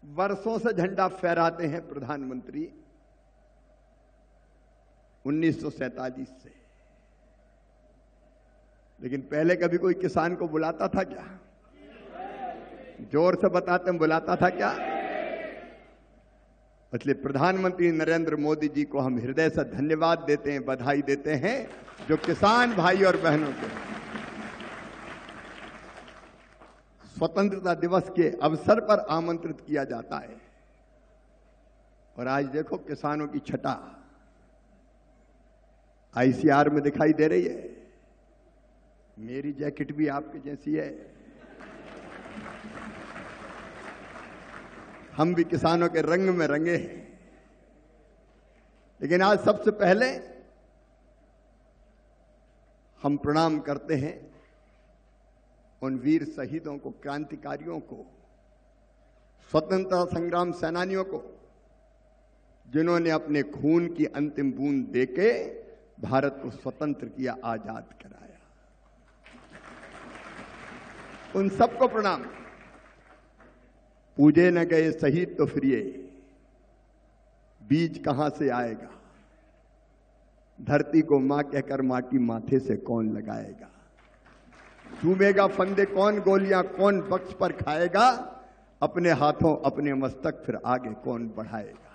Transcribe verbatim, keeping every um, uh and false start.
वर्षों से झंडा फहराते हैं प्रधानमंत्री, उन्नीस सौ सैतालीस से। लेकिन पहले कभी कोई किसान को बुलाता था क्या? जोर से बताते, बुलाता था क्या? इसलिए प्रधानमंत्री नरेंद्र मोदी जी को हम हृदय से धन्यवाद देते हैं, बधाई देते हैं, जो किसान भाई और बहनों को स्वतंत्रता दिवस के अवसर पर आमंत्रित किया जाता है। और आज देखो किसानों की छटा आईसीआर में दिखाई दे रही है। मेरी जैकेट भी आपकी जैसी है। हम भी किसानों के रंग में रंगे हैं। लेकिन आज सबसे पहले हम प्रणाम करते हैं उन वीर शहीदों को, क्रांतिकारियों को, स्वतंत्रता संग्राम सेनानियों को, जिन्होंने अपने खून की अंतिम बूंद देके भारत को स्वतंत्र किया, आजाद कराया। उन सबको प्रणाम। पूजे न गए शहीद तो फिर ये बीज कहां से आएगा? धरती को मां कहकर माटी माथे से कौन लगाएगा? चूमेगा फंदे कौन, गोलियां कौन बख्श पर खाएगा? अपने हाथों अपने मस्तक फिर आगे कौन बढ़ाएगा?